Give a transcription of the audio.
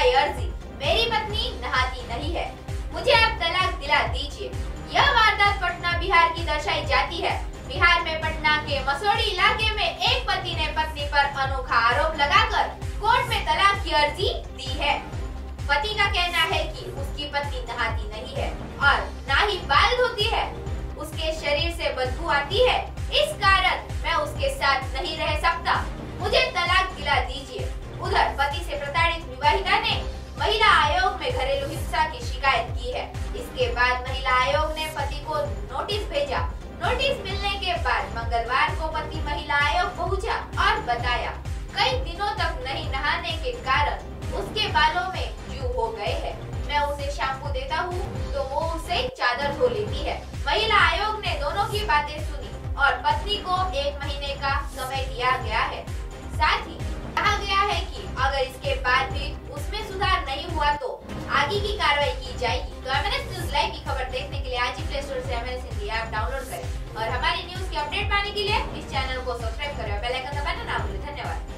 लगाई अर्जी, मेरी पत्नी नहाती नहीं है, मुझे अब तलाक दिला दीजिए। यह वारदात पटना बिहार की दर्शाई जाती है। बिहार में पटना के मसौड़ी इलाके में एक पति ने पत्नी पर अनोखा आरोप लगाकर कोर्ट में तलाक की अर्जी दी है। पति का कहना है कि उसकी पत्नी नहाती नहीं है और ना ही बाल धोती है, उसके शरीर से बदबू आती है, इस कारण मैं उसके साथ नहीं रह सकता, मुझे तलाक दिला दीजिए। उधर पति से प्रताड़ित विवाहिता ने महिला आयोग में घरेलू हिंसा की शिकायत की है। इसके बाद महिला आयोग ने पति को नोटिस भेजा। नोटिस मिलने के बाद मंगलवार को पति महिला आयोग पहुंचा और बताया कई दिनों तक नहीं नहाने के कारण उसके बालों में जू हो गए हैं। मैं उसे शैम्पू देता हूँ तो वो उसे चादर धो लेती है। महिला आयोग ने दोनों की बातें सुनी और पत्नी को 1 महीने का समय दिया गया है। साथ ही कहा गया है कि अगर इसके बाद भी उसमें सुधार नहीं हुआ तो आगे की कार्रवाई की जाएगी। तो एमएनएस न्यूज लाइव की खबर देखने के लिए आज ही प्ले स्टोर से एमएनएस हिंदी ऐप डाउनलोड करें और हमारी न्यूज की अपडेट पाने के लिए इस चैनल को सब्सक्राइब करें और बेल आइकन दबाना ना भूलें। धन्यवाद।